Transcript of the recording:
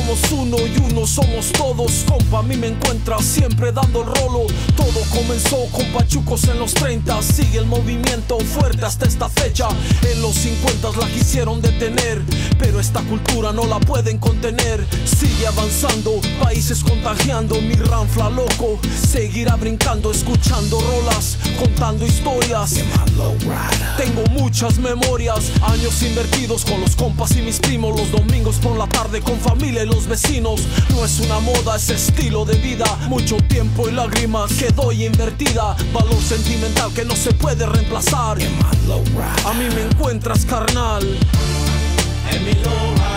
somos uno y uno somos todos. Compa, a mí me encuentra siempre dando el rolo. Todo comenzó con pachucos en los 30. Sigue el movimiento fuerte hasta esta fecha. En los 50 la quisieron detener, pero esta cultura no la pueden contener. Sigue avanzando, países contagiando. Mi ranfla loco seguirá brincando, escuchando rolas, contando historias. Tengo muchas memorias, años invertidos con los compas y mis primos. Los domingos por la tarde con familia y los vecinos. No es una moda, es estilo de vida. Mucho tiempo y lágrimas que doy invertida. Valor sentimental que no se puede reemplazar. A mí me encuentras, carnal, en mi loja.